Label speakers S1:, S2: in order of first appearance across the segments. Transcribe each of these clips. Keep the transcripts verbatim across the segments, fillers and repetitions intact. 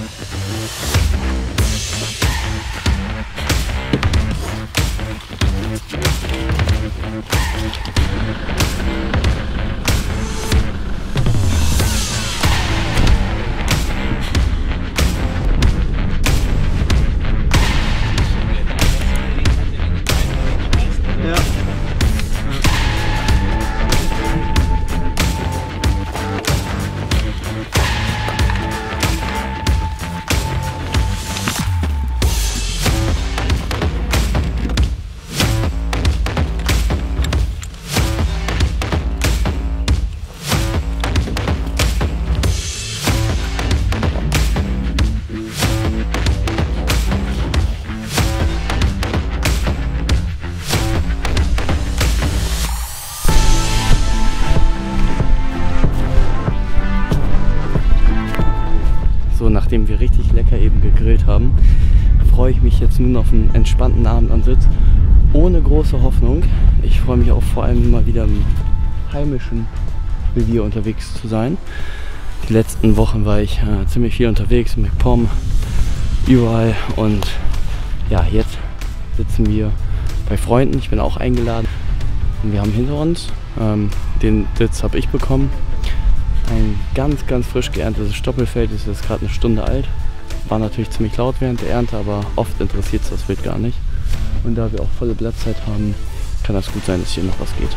S1: Nachdem wir richtig lecker eben gegrillt haben, freue ich mich jetzt nun auf einen entspannten Abendansitz ohne große Hoffnung. Ich freue mich auch vor allem mal wieder im heimischen Revier unterwegs zu sein. Die letzten Wochen war ich äh, ziemlich viel unterwegs, mit MacPom, überall, und ja, jetzt sitzen wir bei Freunden. Ich bin auch eingeladen und wir haben hinter uns, ähm, den Sitz habe ich bekommen. Ein ganz, ganz frisch geerntetes Stoppelfeld, ist jetzt gerade eine Stunde alt. War natürlich ziemlich laut während der Ernte, aber oft interessiert es das Wild gar nicht. Und da wir auch volle Blattzeit haben, kann das gut sein, dass hier noch was geht.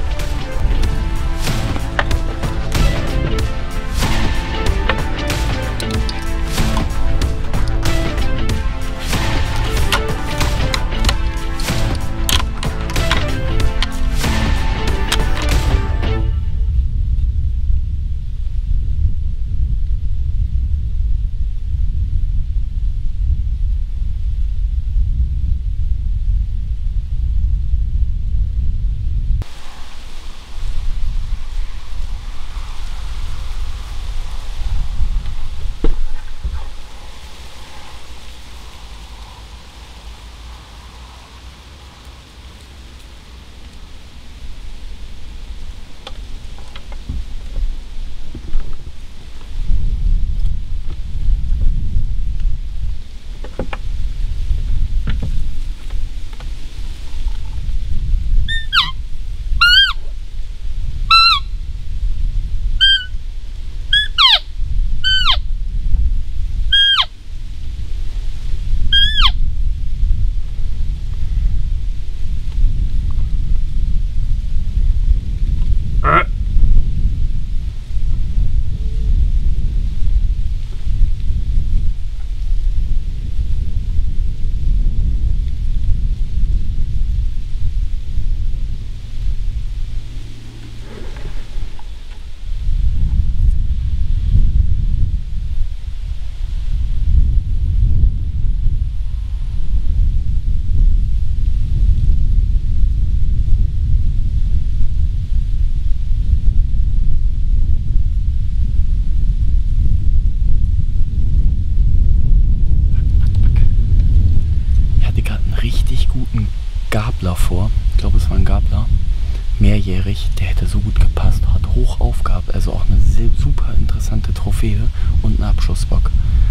S1: Guten Gabler vor. Ich glaube, es war ein Gabler. Mehrjährig. Der hätte so gut gepasst. Hat hoch aufgehabt. Also auch eine sehr, super interessante Trophäe und ein Abschussbock.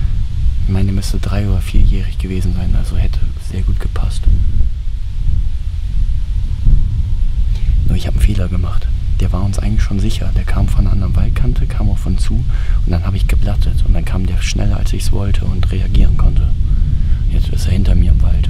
S1: Ich meine, der müsste drei- oder vierjährig gewesen sein. Also hätte sehr gut gepasst. Nur ich habe einen Fehler gemacht. Der war uns eigentlich schon sicher. Der kam von einer anderen Waldkante, kam auf uns zu. Und dann habe ich geblattet. Und dann kam der schneller, als ich es wollte und reagieren konnte. Jetzt ist er hinter mir im Wald.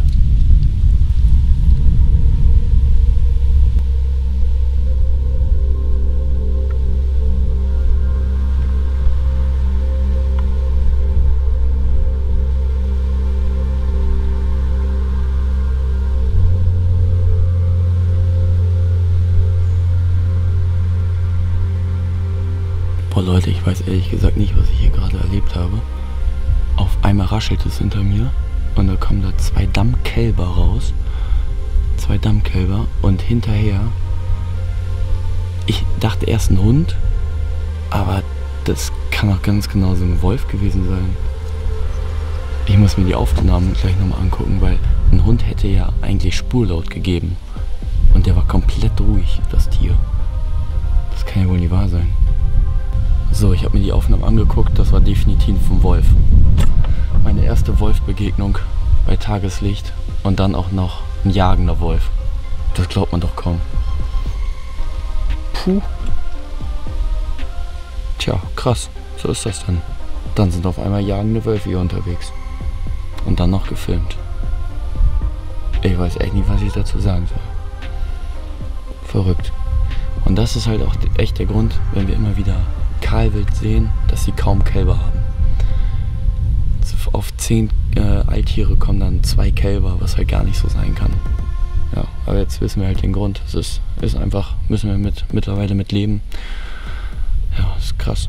S1: Boah Leute, ich weiß ehrlich gesagt nicht, was ich hier gerade erlebt habe. Auf einmal raschelt es hinter mir und da kommen da zwei Dammkälber raus. Zwei Dammkälber und hinterher, ich dachte erst ein Hund, aber das kann auch ganz genau so ein Wolf gewesen sein. Ich muss mir die Aufnahmen gleich nochmal angucken, weil ein Hund hätte ja eigentlich Spurlaut gegeben. Und der war komplett ruhig, das Tier. Das kann ja wohl nicht wahr sein. So, ich habe mir die Aufnahmen angeguckt, das war definitiv ein Wolf. Meine erste Wolfbegegnung bei Tageslicht und dann auch noch ein jagender Wolf. Das glaubt man doch kaum. Puh. Tja, krass. So ist das dann. Dann sind auf einmal jagende Wölfe hier unterwegs. Und dann noch gefilmt. Ich weiß echt nicht, was ich dazu sagen soll. Verrückt. Und das ist halt auch echt der Grund, wenn wir immer wieder Kahlwild sehen, dass sie kaum Kälber haben. Auf zehn äh, Alttiere kommen dann zwei Kälber, was halt gar nicht so sein kann. Ja, aber jetzt wissen wir halt den Grund. Es ist, ist einfach, müssen wir mit, mittlerweile mit leben. Ja, ist krass.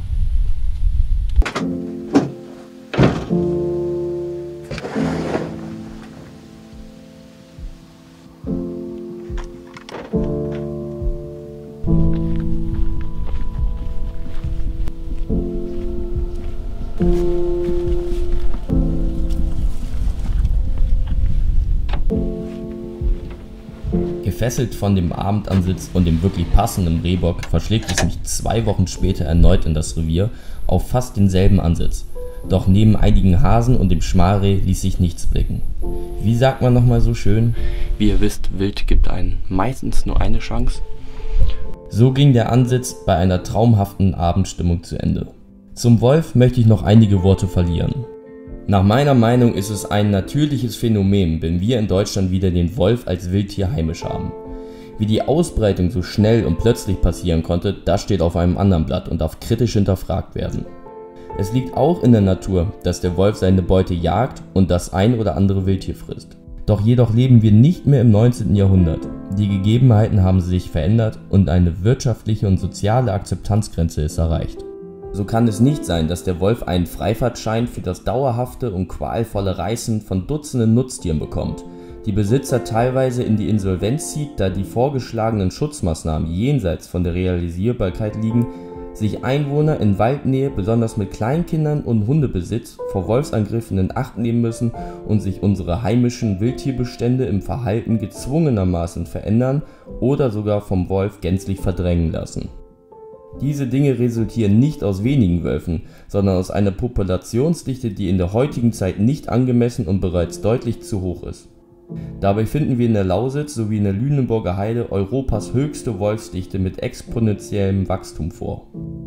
S2: Gefesselt von dem Abendansitz und dem wirklich passenden Rehbock verschlägt es mich zwei Wochen später erneut in das Revier auf fast denselben Ansitz. Doch neben einigen Hasen und dem Schmalreh ließ sich nichts blicken. Wie sagt man nochmal so schön?
S1: Wie ihr wisst, Wild gibt einen meistens nur eine Chance.
S2: So ging der Ansitz bei einer traumhaften Abendstimmung zu Ende. Zum Wolf möchte ich noch einige Worte verlieren. Nach meiner Meinung ist es ein natürliches Phänomen, wenn wir in Deutschland wieder den Wolf als Wildtier heimisch haben. Wie die Ausbreitung so schnell und plötzlich passieren konnte, das steht auf einem anderen Blatt und darf kritisch hinterfragt werden. Es liegt auch in der Natur, dass der Wolf seine Beute jagt und das ein oder andere Wildtier frisst. Doch jedoch leben wir nicht mehr im neunzehnten Jahrhundert. Die Gegebenheiten haben sich verändert und eine wirtschaftliche und soziale Akzeptanzgrenze ist erreicht. So kann es nicht sein, dass der Wolf einen Freifahrtschein für das dauerhafte und qualvolle Reißen von Dutzenden Nutztieren bekommt, die Besitzer teilweise in die Insolvenz zieht, da die vorgeschlagenen Schutzmaßnahmen jenseits von der Realisierbarkeit liegen, sich Einwohner in Waldnähe, besonders mit Kleinkindern und Hundebesitz, vor Wolfsangriffen in Acht nehmen müssen und sich unsere heimischen Wildtierbestände im Verhalten gezwungenermaßen verändern oder sogar vom Wolf gänzlich verdrängen lassen. Diese Dinge resultieren nicht aus wenigen Wölfen, sondern aus einer Populationsdichte, die in der heutigen Zeit nicht angemessen und bereits deutlich zu hoch ist. Dabei finden wir in der Lausitz sowie in der Lüneburger Heide Europas höchste Wolfsdichte mit exponentiellem Wachstum vor.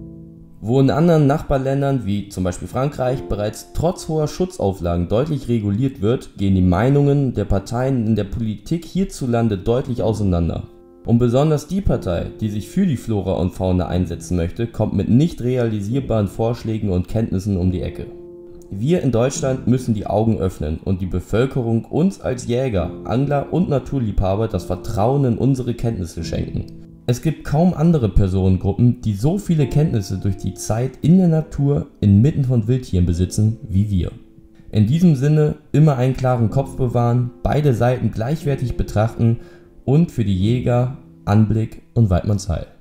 S2: Wo in anderen Nachbarländern wie zum Beispiel Frankreich bereits trotz hoher Schutzauflagen deutlich reguliert wird, gehen die Meinungen der Parteien in der Politik hierzulande deutlich auseinander. Und besonders die Partei, die sich für die Flora und Fauna einsetzen möchte, kommt mit nicht realisierbaren Vorschlägen und Kenntnissen um die Ecke. Wir in Deutschland müssen die Augen öffnen und die Bevölkerung uns als Jäger, Angler und Naturliebhaber das Vertrauen in unsere Kenntnisse schenken. Es gibt kaum andere Personengruppen, die so viele Kenntnisse durch die Zeit in der Natur inmitten von Wildtieren besitzen wie wir. In diesem Sinne immer einen klaren Kopf bewahren, beide Seiten gleichwertig betrachten und für die Jäger Anblick und Weidmannsheil.